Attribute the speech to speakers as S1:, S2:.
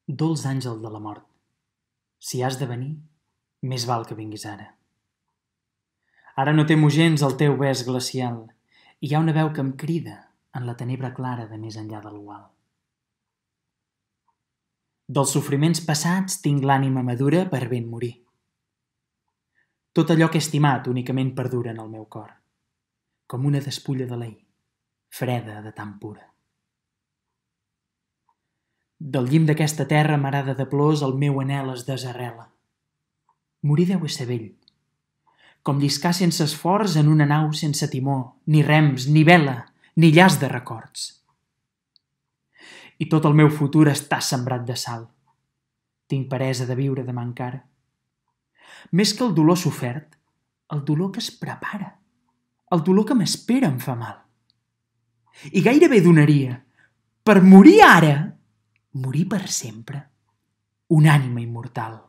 S1: Dolç àngel de la mort, si has de venir, més val que vinguis ara. Ara no temo gens el teu bes glacial, i hi ha una veu que em crida en la tenebra clara de més enllà del gual. Dels sofriments passats tinc l'ànima madura per ben morir. Tot allò que he estimat únicament perdura en el meu cor, com una despulla de l'ahir, freda de tan pura. Del llim d'aquesta terra marada de plors el meu anhel es desarrela. Morir deu ser vell, com lliscar sense esforç en una nau sense timó, ni rems, ni vela, ni llaç de records. I tot el meu futur està sembrat de sal. Tinc peresa de viure de mancara. Més que el dolor sofert, el dolor que es prepara, el dolor que m'espera em fa mal. I gairebé donaria, per morir ara, morir per sempre, una ànima immortal.